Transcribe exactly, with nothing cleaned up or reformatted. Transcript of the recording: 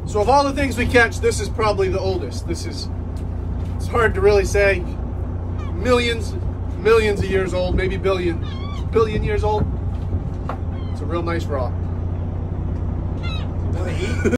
So of all the things we catch, this is probably the oldest. This is, it's hard to really say. Millions, millions of years old, maybe billion, billion years old. It's a real nice rock.